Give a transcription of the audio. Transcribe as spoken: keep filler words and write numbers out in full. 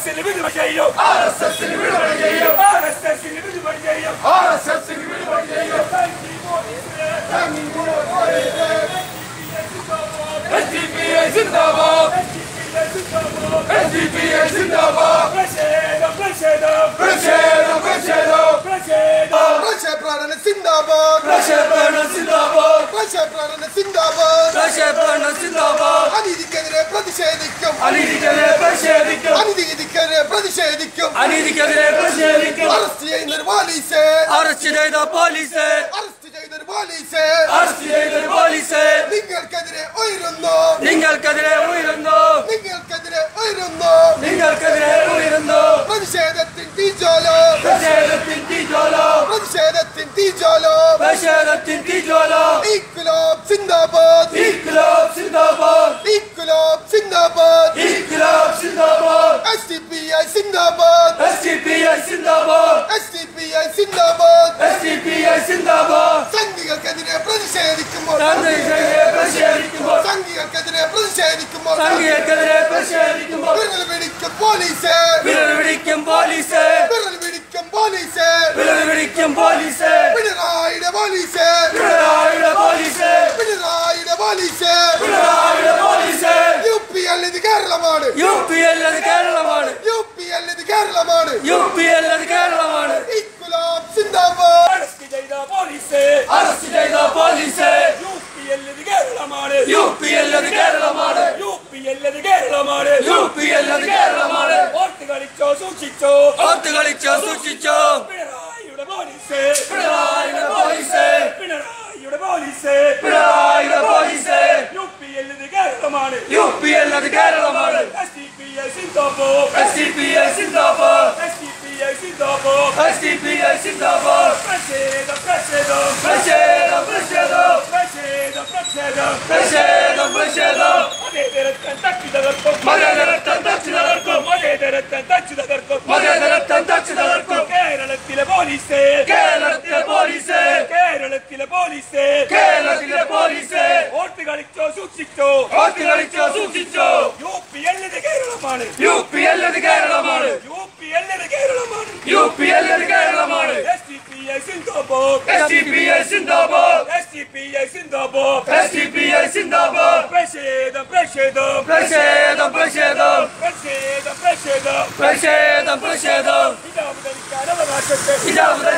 എസിന് വിടുതല ചെയ്യും ആർ എസ് എസിന് വിടുതല ചെയ്യും ആർ എസ് എസിന് വിടുതല ചെയ്യും ആർ എസ് എസിന് വിടുതല ചെയ്യും എസ് ഡി പി ഐ സിന്ദാബാദ് എസ് ഡി പി ഐ സിന്ദാബാദ് പ്രതിഷേധം പ്രതിഷേധം പ്രതിഷേധം പ്രതിഷേധം പ്രതിഷേധം പ്രക്ഷേപണ സിന്ദാബാദ് പ്രക്ഷേപണ സിന്ദാബാദ് പ്രക്ഷേപണ സിന്ദാബാദ് പ്രക്ഷേപണ സിന്ദാബാദ് അനീതിക്കെതിരെ പ്രതിഷേധിക്കും അനീതിക്കെതിരെ പ്രതിഷേധിക്കും അനീതിക്കെതിരെ പ്രതിഷേധിക്കും അനീതിക്കെതിരെ പ്രതിഷേധിക്കും അറസ്റ്റ് ചെയ്യുന്ന പോലീസ് അറസ്റ്റ് ചെയ്ത പോലീസ് അറസ്റ്റ് ചെയ്ത പോലീസ് അറസ്റ്റ് ചെയ്ത പോലീസ് നിങ്ങൾക്കെതിരെ ഉയരുന്നു നിങ്ങൾക്കെതിരെ ഉയരുന്നു നിങ്ങൾക്കെതിരെ ഉയരുന്നു നിങ്ങൾക്കെതിരെ ഉയരുന്നു പ്രതിഷേധത്തിൻ തീജ്വാല പ്രതിഷേധത്തിൻ തീജ്വാല പ്രതിഷേധത്തിൻ തീജ്വാല പ്രതിഷേധത്തിൻ തീജ്വാല ഇൻക്ലാബ് സിന്ദാബാദ് ഇൻക്ലാബ് സിന്ദാബാദ് ഇൻക്ലാബ് സിന്ദാബാദ് ഇൻക്ലാബ് സിന്ദാബാദ് എസ് ഡി പി ഐ സിന്ദാബാദ് എസ് ഡി പി ഐ സിന്ദാബാദ് എസ് ഡി പി ഐ സിന്ദാബാദ് എസ് ഡി പി ഐ സിന്ദാബാദ് സംഘികൾക്കെതിരെ പ്രതിഷേധിക്കുമ്പോൾ സംഘികൾക്കെതിരെ പ്രതിഷേധിക്കുമ്പോൾ സംഘികൾക്കെതിരെ പ്രതിഷേധിക്കുമ്പോൾ സംഘികൾക്കെതിരെ പ്രതിഷേധിക്കുമ്പോൾ വിരൽ പിടിക്കും പോലീസ് വിരൽ പിടിക്കും പോലീസ് വിരൽ പിടിക്കും പോലീസ് വിരൽ പിടിക്കും പോലീസ് പിണറായിയുടെ പോലീസ് പിണറായിയുടെ പോലീസ് പിണറായിയുടെ പോലീസ് പിണറായിയുടെ പോലീസ് യു പി എൽ ഇത് കേരളമാണ് യു പി എല്ലത് കേരളമാണ് യു പി എൽ ഇത് കേരളമാണ് യു പി എല്ലത് കേരളമാണ് ഇൻക്ലാബ് സിന്ദാബാദ് അറസ്റ്റ് ചെയ്ത പോലീസ് അറസ്റ്റ് ചെയ്ത പോലീസ് യു പി എല്ലത് കേരളമാണ് യു പി എല്ലത് കേരളമാണ് യു പി എല്ലത് കേരളമാണ് യു പി എല്ലത് കേരളമാണ് ഓർത്ത് കളിച്ചോ സൂക്ഷിച്ചോ ഓർത്ത് കളിച്ചോ സൂക്ഷിച്ചോ പിണറായിയുടെ പോലീസ് പിണറായിയുടെ പോലീസ് പിണറായിയുടെ പോലീസ് പിണറായിയുടെ പോലീസ് യു പി എല്ലത് കേരളമാണ് യു പി എല്ലത് കേരളമാണ് എസ് ഡി പി ഐ സിന്ദാബാദ് എസ് ഡി പി ഐ സിന്ദാബാദ് എസ് ഡി പി ഐ സിന്ദാബാദ് എസ് ഡി പി ഐ സിന്ദാബാദ് പ്രതിഷേധം പ്രതിഷേധം പ്രതിഷേധം പ്രതിഷേധം പ്രതിഷേധം പ്രതിഷേധം പ്രതിഷേധം പ്രതിഷേധം മതേതരത്വം തച്ചു തകർക്കും മതേതരത്വം തച്ചു തകർക്കും മതേതരത്വം തച്ചു തകർക്കും മതേതരത്വം തച്ചു തകർക്കും കേരളത്തിലെ പോലീസ് കേരളത്തിലെ പോലീസ് കേരളത്തിലെ പോലീസ് കേരളത്തിലെ പോലീസ് ഓർത്ത് കളിച്ചോ സൂക്ഷിച്ചോ ഓർത്ത് കളിച്ചോ സൂക്ഷിച്ചോ യു പി എല്ലത് കേരളമാണ് യു പി എല്ലത് കേരളമാണ് യു പി എല്ലത് കേരളമാണ് യു പി എല്ലത് കേരളമാണ് എസ് ഡി പി ഐ സിന്ദാബാദ് എസ് ഡി പി ഐ സിന്ദാബാദ് എസ് ഡി പി ഐ സിന്ദാബാദ് എസ് ഡി പി ഐ സിന്ദാബാദ് പ്രതിഷേധം പ്രതിഷേധം പ്രതിഷേധം പ്രതിഷേധം പ്രതിഷേധം പ്രതിഷേധം പ്രതിഷേധം പ്രതിഷേധം ഹിജാബ് ധരിക്കാൻ അവകാശത്തെ ഹിജാബ്